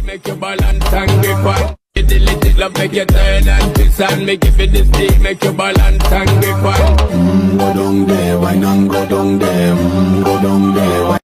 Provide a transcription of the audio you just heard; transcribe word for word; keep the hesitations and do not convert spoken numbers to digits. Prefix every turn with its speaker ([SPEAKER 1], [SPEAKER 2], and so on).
[SPEAKER 1] make you balance and grip on. You delete love, make you turn and twist and make you feel the stick, make you balance and grip on.
[SPEAKER 2] Mm, go down there, why not go down there? Mm, go down there, why